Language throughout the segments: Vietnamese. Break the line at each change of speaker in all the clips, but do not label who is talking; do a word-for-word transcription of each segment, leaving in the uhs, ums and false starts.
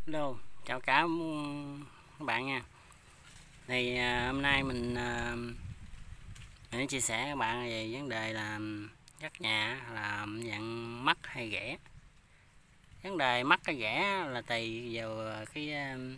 Hello, chào cả các bạn nha. Thì à, hôm nay mình à, mình chia sẻ các bạn về vấn đề là cắt nhà là dạng mắc hay rẻ. Vấn đề mắc hay rẻ là tùy vào cái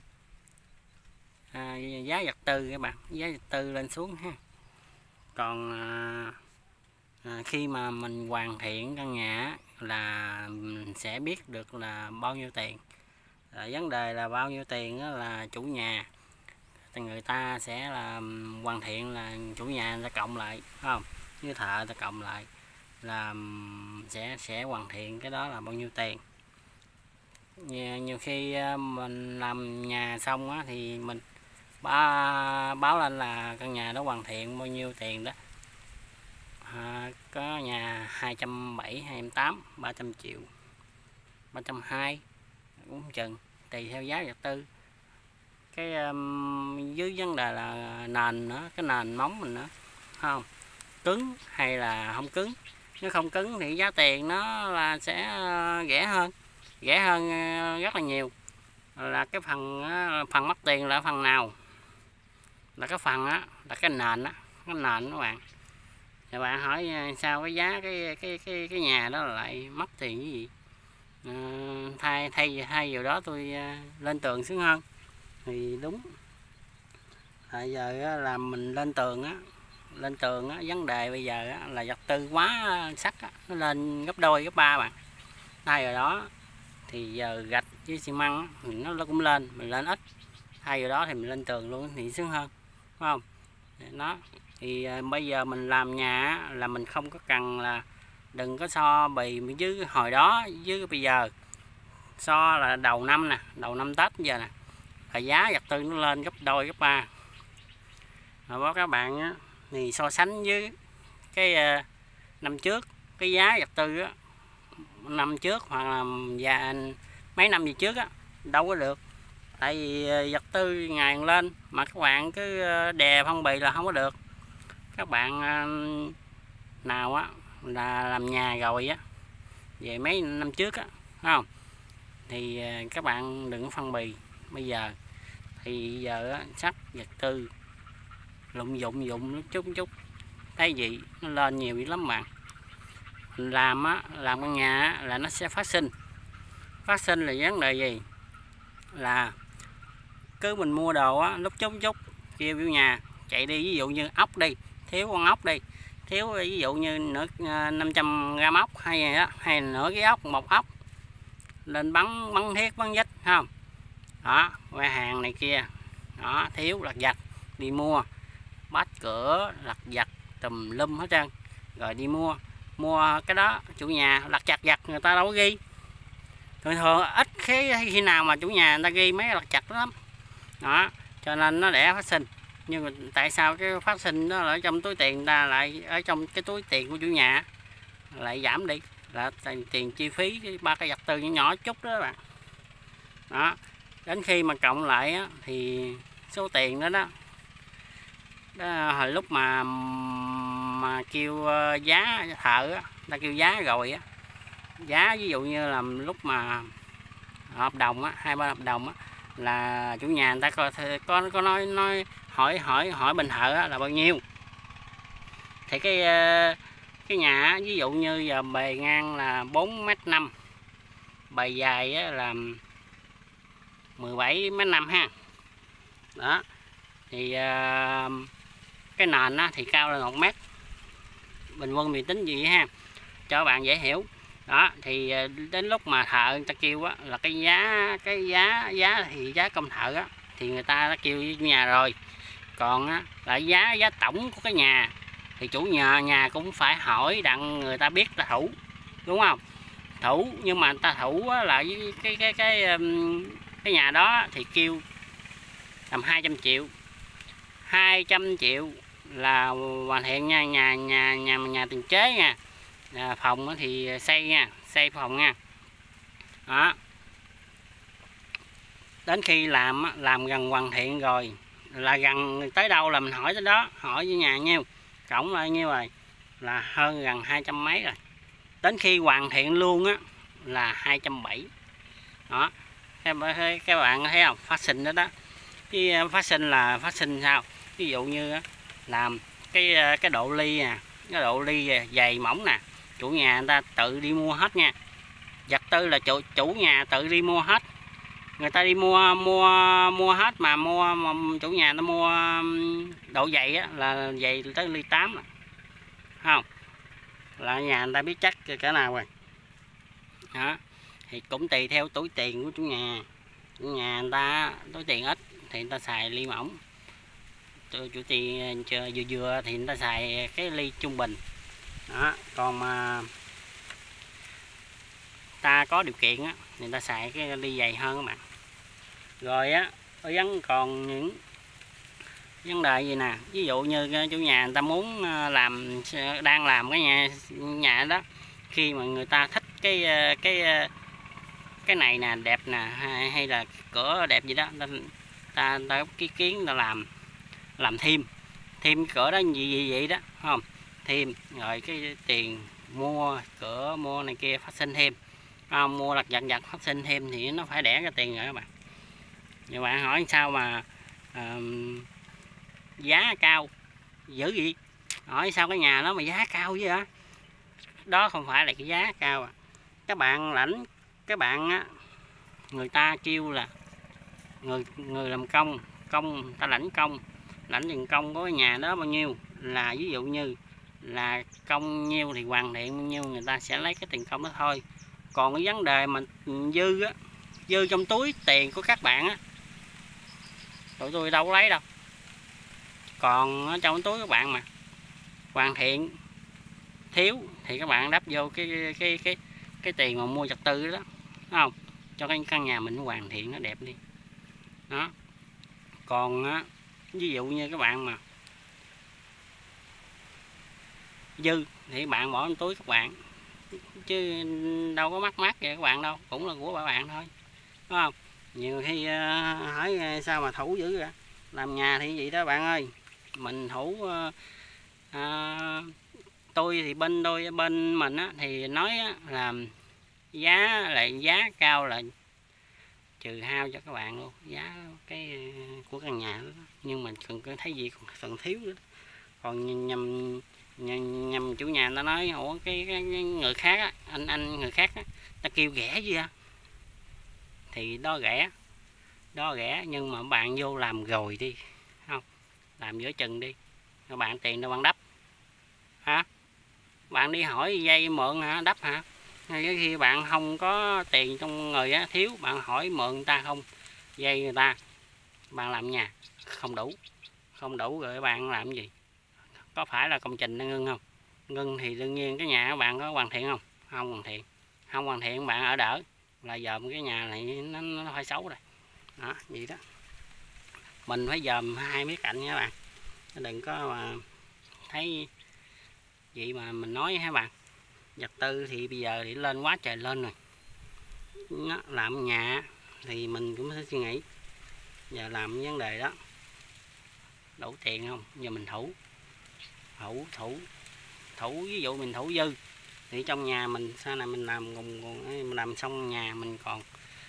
à, giá vật tư các bạn, giá vật tư lên xuống ha. Còn à, à, khi mà mình hoàn thiện căn nhà là mình sẽ biết được là bao nhiêu tiền. À, vấn đề là bao nhiêu tiền đó là chủ nhà thì người ta sẽ là hoàn thiện, là chủ nhà người ta cộng lại, phải không, với thợ người ta cộng lại là sẽ sẽ hoàn thiện cái đó là bao nhiêu tiền. Nhiều, nhiều khi mình làm nhà xong á, thì mình báo, báo lên là căn nhà đó hoàn thiện bao nhiêu tiền đó, à, có nhà hai trăm bảy mươi, hai trăm tám mươi, ba trăm triệu, ba trăm hai mươi cũng chừng, tùy theo giá vật tư. Cái um, dưới vấn đề là nền nữa, cái nền móng mình nữa, không cứng hay là không cứng. Nếu không cứng thì giá tiền nó là sẽ rẻ hơn, rẻ hơn rất là nhiều. Là cái phần phần mất tiền là phần nào, là cái phần á, là cái nền á, cái nền các bạn. Thì bạn hỏi sao cái giá cái cái cái cái nhà đó lại mất tiền cái gì? À, thay thay thay vào đó tôi lên tường sướng hơn thì đúng. À, giờ là mình lên tường á, lên tường á, vấn đề bây giờ á, là vật tư quá sắt á, nó lên gấp đôi gấp ba bạn. Thay vào đó thì giờ gạch với xi măng á, thì nó cũng lên, mình lên ít. Thay vào đó thì mình lên tường luôn thì sướng hơn, phải không? Nó thì à, bây giờ mình làm nhà á, là mình không có cần là đừng có so bì với hồi đó với bây giờ. So là đầu năm nè, đầu năm Tết giờ nè, là giá vật tư nó lên gấp đôi gấp ba. Rồi báo các bạn á, thì so sánh với cái uh, năm trước, cái giá vật tư á, năm trước hoặc là và mấy năm gì trước á, đâu có được. Tại vì vật tư ngày lên mà các bạn cứ đè phong bì là không có được. Các bạn uh, nào á là làm nhà rồi á, về mấy năm trước á, phải không, thì uh, các bạn đừng có phong bì. Bây giờ thì giờ á, sắt vật tư lụng dụng dụng chút chút cái gì nó lên nhiều dữ lắm bạn. Mình làm á, làm căn nhà á, là nó sẽ phát sinh. Phát sinh là vấn đề gì? Là cứ mình mua đồ á, lúc chút chút kêu vô nhà chạy đi, ví dụ như ốc đi, thiếu con ốc đi, thiếu ví dụ như nửa năm trăm gram ốc hay đó, hay nửa cái ốc, một ốc lên bắn bắn thiết bắn vít, không đó, qua hàng này kia đó, thiếu lặt vặt đi mua, bát cửa lặt vặt tùm lum hết trơn, rồi đi mua mua cái đó chủ nhà lặt chặt vặt người ta đâu có ghi. Thường thường ít khi khi nào mà chủ nhà người ta ghi mấy lặt chặt lắm đó, cho nên nó đẻ phát sinh. Nhưng mà tại sao cái phát sinh đó ở trong túi tiền người ta lại ở trong cái túi tiền của chủ nhà lại giảm đi, là tiền chi phí cái ba cái vật tư nhỏ nhỏ chút đó bạn. Đó, đến khi mà cộng lại á, thì số tiền đó đó, đó hồi lúc mà mà kêu giá thợ á, ta kêu giá rồi á, giá ví dụ như là lúc mà hợp đồng á, hai ba hợp đồng á, là chủ nhà người ta có có, có nói nói hỏi hỏi hỏi bên thợ á, là bao nhiêu. Thì cái cái nhà á, ví dụ như giờ bề ngang là bốn mét năm, bề dài á, là mười bảy mét năm ha. Đó thì uh, cái nền á, thì cao lên một mét, bình quân mình tính gì ha cho bạn dễ hiểu. Đó thì đến lúc mà thợ người ta kêu á, là cái giá cái giá giá thì giá công thợ á, thì người ta đã kêu với nhà rồi. Còn á, là giá giá tổng của cái nhà thì chủ nhà nhà cũng phải hỏi đặng người ta biết ta thủ, đúng không? Thủ nhưng mà người ta thủ á, là cái cái cái cái cái nhà đó thì kêu tầm hai trăm triệu, hai trăm triệu là hoàn thiện nha, nhà nhà nhà nhà tiền chế nha. À, phòng thì xây nha, xây phòng nha. Đó, đến khi làm làm gần hoàn thiện rồi, là gần tới đâu là mình hỏi tới đó, hỏi với nhà nhiêu, cộng lại nhiêu rồi, là hơn gần hai trăm mấy rồi. Đến khi hoàn thiện luôn á là hai trăm bảy mươi. Đó các các bạn thấy không, phát sinh đó đó. Cái phát sinh là phát sinh sao, ví dụ như làm cái cái độ ly nè, cái độ ly dày mỏng nè, chủ nhà người ta tự đi mua hết nha. Vật tư là chủ chủ nhà tự đi mua hết, người ta đi mua mua mua hết mà mua mà chủ nhà nó mua độ dày á, là dày tới ly tám à. Không là nhà người ta biết chắc cỡ nào rồi đó. Thì cũng tùy theo túi tiền của chủ nhà, chủ nhà người ta túi tiền ít thì người ta xài ly mỏng, chủ tiền vừa vừa thì người ta xài cái ly trung bình đó. Còn mà ta có điều kiện á, người ta xài cái ly dày hơn các bạn. Rồi á, vẫn còn những vấn đề gì nè, ví dụ như chủ nhà người ta muốn làm, đang làm cái nhà nhà đó, khi mà người ta thích cái cái cái này nè đẹp nè, hay, hay là cửa đẹp gì đó, ta ta, ta có cái kiến ta làm làm thêm thêm cửa đó gì gì vậy đó không, thêm rồi cái tiền mua cửa mua này kia phát sinh thêm, không mua lặt vặt vặt phát sinh thêm thì nó phải đẻ cái tiền rồi các bạn. Nhiều bạn hỏi sao mà uh, giá cao dữ gì, hỏi sao cái nhà nó mà giá cao vậy hả? Đó không phải là cái giá cao à. Các bạn lãnh, các bạn á, người ta kêu là người người làm công, công ta lãnh công, lãnh tiền công của cái nhà đó bao nhiêu, là ví dụ như là công nhiêu thì hoàn thiện bao nhiêu, người ta sẽ lấy cái tiền công đó thôi. Còn cái vấn đề mà dư á, dư trong túi tiền của các bạn á, tụi tôi đâu có lấy đâu. Còn ở trong túi các bạn mà hoàn thiện thiếu thì các bạn đắp vô cái cái cái cái, cái tiền mà mua vật tư đó, đúng không, cho cái căn nhà mình hoàn thiện nó đẹp đi đó. Còn á, ví dụ như các bạn mà dư thì bạn bỏ trong túi các bạn, chứ đâu có mắc mắc vậy các bạn đâu, cũng là của các bạn thôi, đúng không. Nhiều khi uh, hỏi sao mà thủ dữ vậy, làm nhà thì vậy đó bạn ơi, mình thủ uh, uh, tôi thì bên đôi bên mình á, thì nói á, là giá là giá cao là trừ hao cho các bạn luôn, giá cái của căn nhà đó. Nhưng mà cần thấy gì còn cần thiếu nữa. Còn nhầm nhầm, nhầm chủ nhà ta nói ủa cái, cái, cái người khác á, anh anh người khác á, ta kêu rẻ gì à, thì đó rẻ đó rẻ nhưng mà bạn vô làm rồi đi, không làm giữa chừng đi, các bạn tiền đâu bạn đắp hả, bạn đi hỏi dây mượn hả, đắp hả, hay khi bạn không có tiền trong người á, thiếu bạn hỏi mượn người ta không, dây người ta, bạn làm nhà không đủ không đủ rồi bạn làm cái gì, có phải là công trình đang ngưng không, ngưng thì đương nhiên cái nhà của bạn có hoàn thiện không, không hoàn thiện, không hoàn thiện bạn ở đỡ là dòm cái nhà này nó, nó phải xấu rồi đó, vậy đó. Mình phải dòm hai mấy cạnh nha các bạn, đừng có mà thấy vậy mà mình nói ha bạn. Vật tư thì bây giờ thì lên quá trời lên rồi, nó làm nhà thì mình cũng phải suy nghĩ, giờ làm vấn đề đó đủ tiền không, giờ mình thủ thủ thủ thủ ví dụ mình thủ dư thì trong nhà mình sau này mình làm cùng mình làm xong nhà mình còn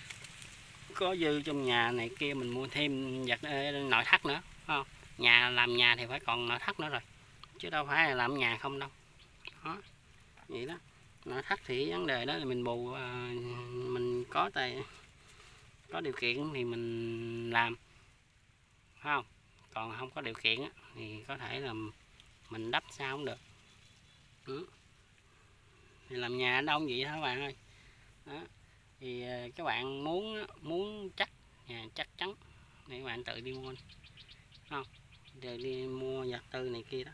có dư trong nhà này kia, mình mua thêm vật nội thất nữa, không, nhà làm nhà thì phải còn nội thất nữa rồi, chứ đâu phải là làm nhà không đâu đó, vậy đó. Nội thất thì vấn đề đó là mình bù, mình có tài có điều kiện thì mình làm, không, còn không có điều kiện á, thì có thể là mình đắp sao cũng được. Ừ. Thì làm nhà ở đâu cũng vậy thôi các bạn ơi đó. Thì các bạn muốn muốn chắc nhà chắc chắn thì các bạn tự đi mua, không, để đi mua vật tư này kia đó,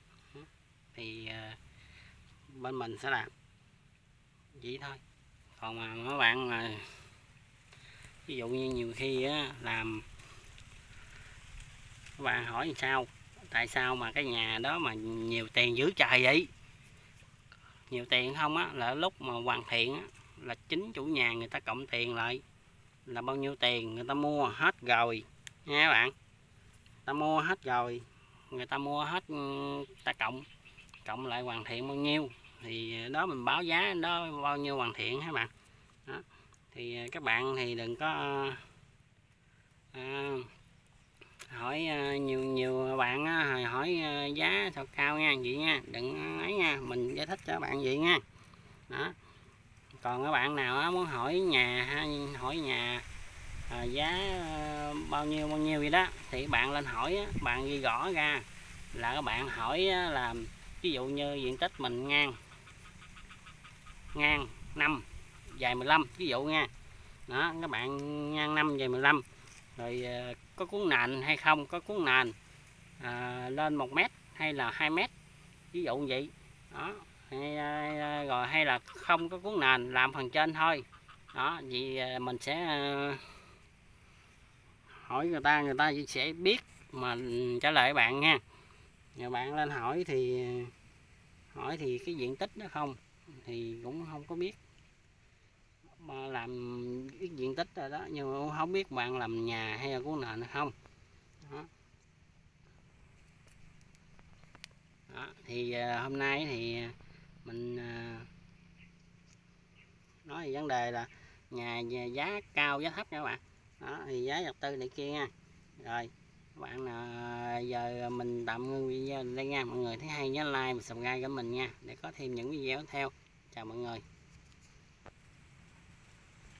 thì bên mình sẽ làm vậy thôi. Còn mà các bạn mà ví dụ như nhiều khi á, làm các bạn hỏi sao tại sao mà cái nhà đó mà nhiều tiền dữ trời vậy, nhiều tiền không á, là lúc mà hoàn thiện á, là chính chủ nhà người ta cộng tiền lại là bao nhiêu tiền người ta mua hết rồi nha các bạn, ta mua hết rồi, người ta mua hết, ta cộng cộng lại hoàn thiện bao nhiêu thì đó mình báo giá đó bao nhiêu hoàn thiện các bạn đó. thì các bạn thì đừng có à, hỏi nhiều nhiều bạn á, hỏi giá sao cao nha vậy nha, đừng ấy nha, mình giải thích cho các bạn vậy nha. Đó. Còn các bạn nào muốn hỏi nhà hỏi nhà à, giá bao nhiêu bao nhiêu gì đó thì bạn lên hỏi, bạn ghi rõ ra là các bạn hỏi là ví dụ như diện tích mình ngang ngang năm dài mười lăm ví dụ nha. Đó, các bạn ngang năm dài mười lăm rồi có cuốn nền hay không, có cuốn nền à, lên một mét hay là hai mét ví dụ vậy. Đó, hay, rồi hay là không có cuốn nền làm phần trên thôi. Đó, vì mình sẽ hỏi người ta, người ta sẽ biết mà trả lời bạn nha. Nhà bạn lên hỏi thì hỏi thì cái diện tích đó không thì cũng không có biết, mà làm cái diện tích rồi đó nhưng mà không biết bạn làm nhà hay là cuốn nền hay không. Đó. Đó, thì hôm nay thì mình nói về vấn đề là nhà giá cao giá thấp các bạn. Đó, thì giá vật tư này kia nha. Rồi các bạn nào giờ mình tạm ngưng video đây nha mọi người, thấy hay nhớ like và subscribe cho mình nha để có thêm những video theo. Chào mọi người.